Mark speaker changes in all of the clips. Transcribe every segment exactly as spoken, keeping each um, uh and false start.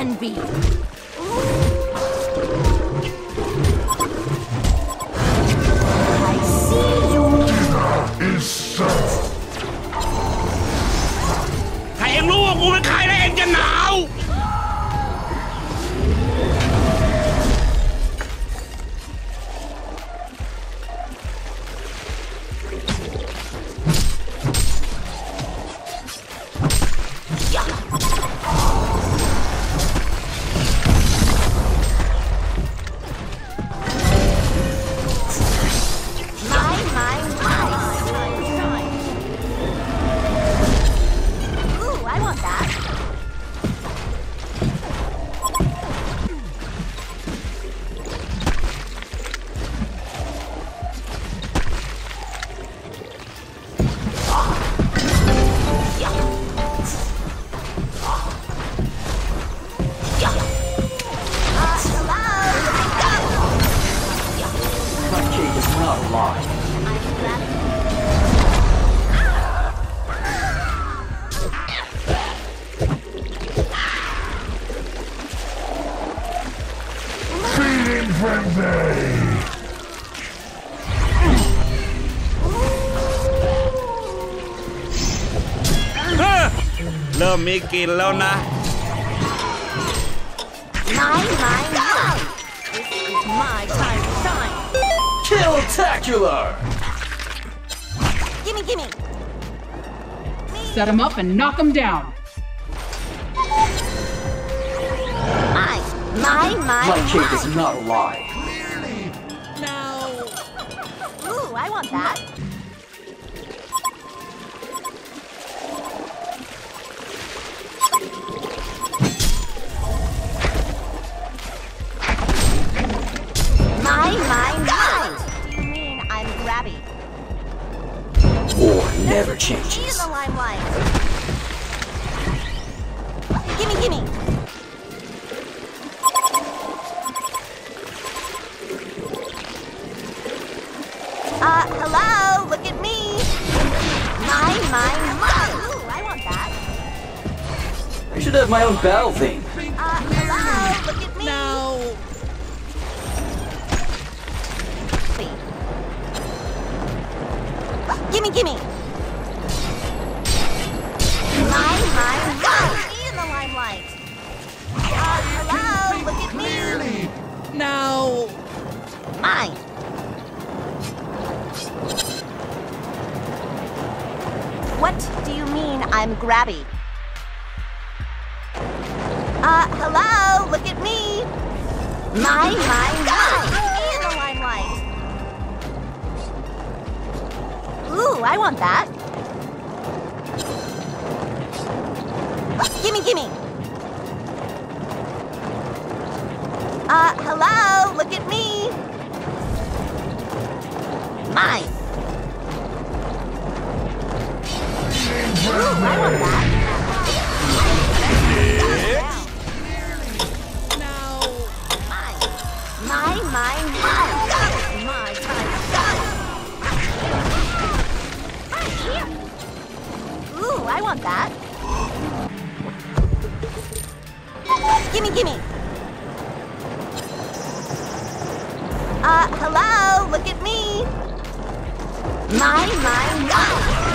Speaker 1: envy. I see you.
Speaker 2: Is served.
Speaker 3: ใครเองรู้ว่ากูเป็นใครแล้วเองจะหนาว
Speaker 2: Feeding frenzy.
Speaker 3: เริ่มมีกลิ่นแล้วนะ
Speaker 1: My, my, my. This is my time to shine.
Speaker 4: Kill-tacular!
Speaker 1: Gimme, gimme.
Speaker 5: Set him up and knock him down.
Speaker 1: My, my, my,
Speaker 4: My cake
Speaker 1: my.
Speaker 4: is not a lie.
Speaker 1: Ooh, I want that. My, my, my. Do you mean I'm grabby?
Speaker 4: War never
Speaker 1: She's in
Speaker 4: changes.
Speaker 1: the limelight. Gimme, gimme. Uh, hello, look at me. My, my, my. Ooh, I want that.
Speaker 4: I should have my own battle theme.
Speaker 1: Uh, hello, look at me. No. Gimme, gimme. My, my, my. Me in the limelight. Uh, hello, look at me. No. Mine. What do you mean I'm grabby? Uh, hello, look at me. My, my, my. Me in the limelight. Ooh, I want that. Gimme, gimme. Uh, hello, look at me. Mine. Ooh, I want that. No. Mine. Mine, mine, mine. My time to shine. Right here. Ooh, I want that. Gimme, gimme. Uh, hello, look at me. Mine, mine, mine.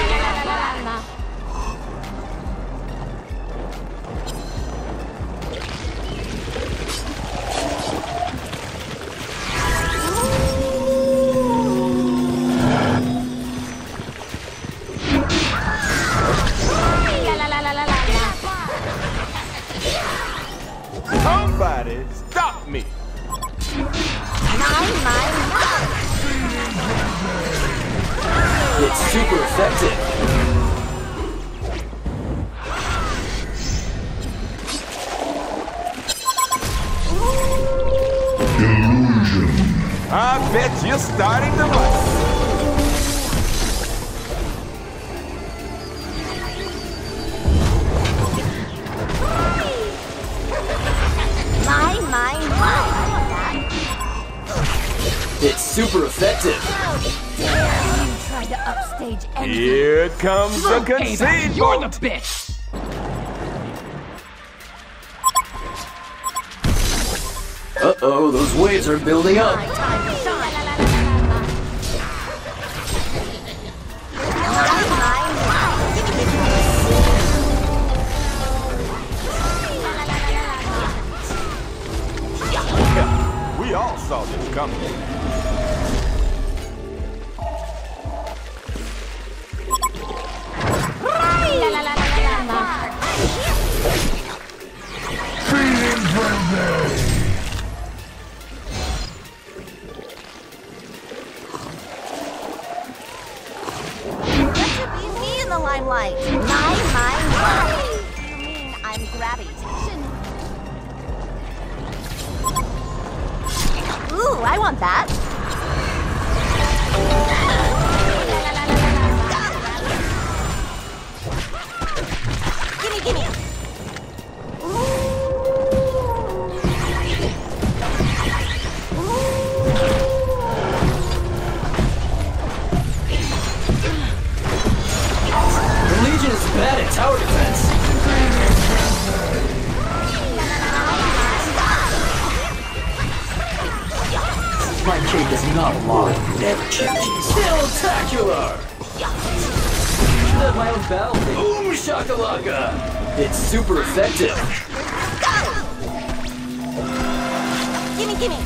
Speaker 3: Somebody stop me.
Speaker 1: Mine, mine, mine.
Speaker 4: It's super effective.
Speaker 2: Illusion.
Speaker 3: I bet you're starting to rust.
Speaker 1: Mine, mine, mine. I want that.
Speaker 4: It's super effective.
Speaker 1: You tried to upstage envy.
Speaker 3: Here comes the
Speaker 5: Hey,
Speaker 3: conceit
Speaker 5: you're the
Speaker 3: boat.
Speaker 5: bitch.
Speaker 4: Uh-oh, those waves are building up.
Speaker 1: My time to shine.
Speaker 3: We all saw this coming.
Speaker 2: Feeding frenzy!
Speaker 1: That should be me in the limelight. My, my, my. You mean I'm grabby? Ooh, I want that. Gimme, gimme.
Speaker 4: The Legion is bad at tower defense. My cake is not a lie. Never changes. Spectacular! Should have my own battle thing. Boom shakalaka! It's super effective.
Speaker 1: Gimme, gimme.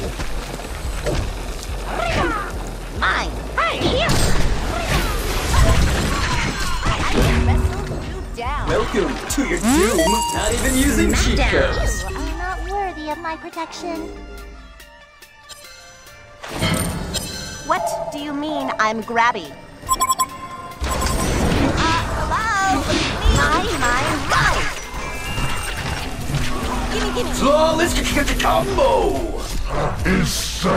Speaker 1: Mine. Hey, here. I can wrestle you down.
Speaker 4: Welcome to your doom. Not even using cheat codes.
Speaker 1: You are not worthy of my protection. What do you mean I'm grabby? Uh, hello? My, my, my! Gimme, gimme!
Speaker 4: Flawless combo!
Speaker 2: Is so.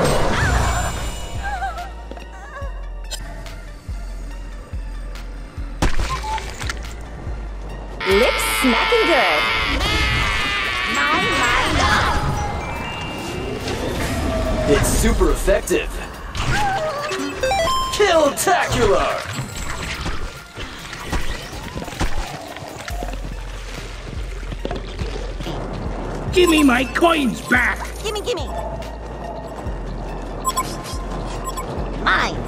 Speaker 1: Lips smacking good! My, my, my!
Speaker 4: It's super effective. Killtacular!
Speaker 6: Give me my coins back!
Speaker 1: Gimme, gimme! Mine!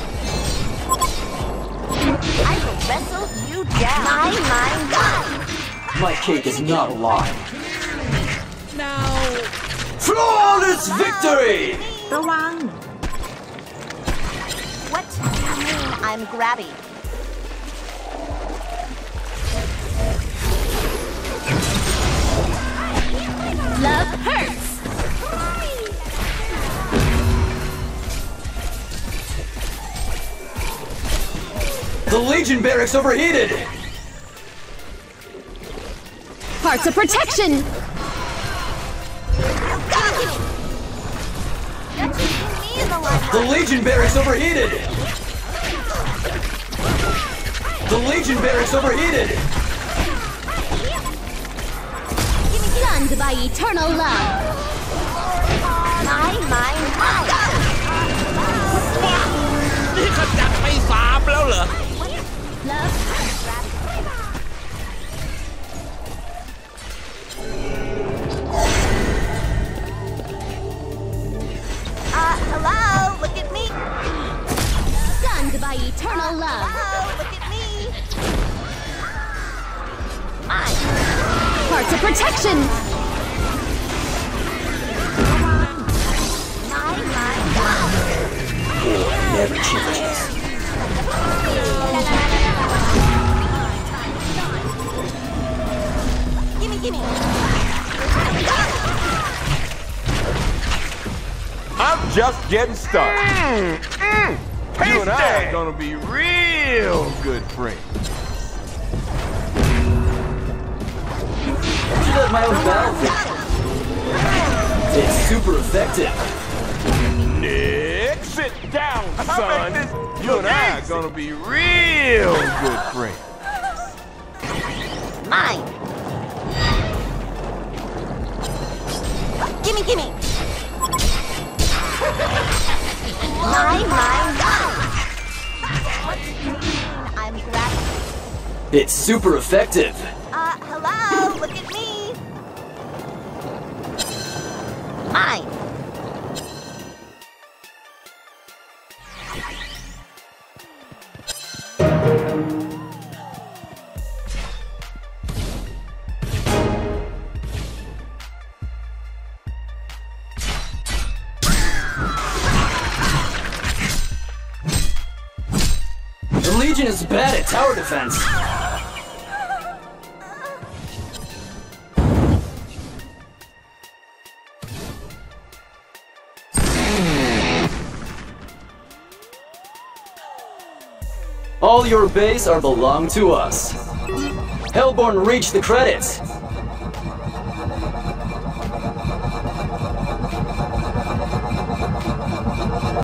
Speaker 1: I will wrestle you down! Mine, mine, mine!
Speaker 4: My cake is not a lie.
Speaker 5: Now,
Speaker 4: Flawless victory!
Speaker 1: What do you mean I'm grabby? Love hurts!
Speaker 4: The Legion barracks overheated!
Speaker 1: Parts of protection!
Speaker 4: The Legion barracks overheated! The Legion barracks overheated!
Speaker 1: Stunned by eternal love! Mine, mine, mine!
Speaker 3: นี่ขจัดไปสามแล้วเหรอ
Speaker 1: Love. Uh, hello, look at me. Stunned by eternal love. Hello, look at me. Mine. Parts of protection. Mine, mine, mine.
Speaker 4: Never changes.
Speaker 1: Gimme, gimme.
Speaker 3: I'm just getting started. You and I are gonna be real good friends.
Speaker 4: I should have my own battle thing. It's super effective.
Speaker 3: Nick, sit down, son. You and I are gonna be real good friends.
Speaker 1: Mine. Gimme, gimme. Mine, mine, mine. What do you mean I'm grabbing?
Speaker 4: It's super effective.
Speaker 1: Uh, hello, look at me. Mine.
Speaker 4: The Legion is bad at tower defense. All your base are belong to us. Hellborn reached the credits.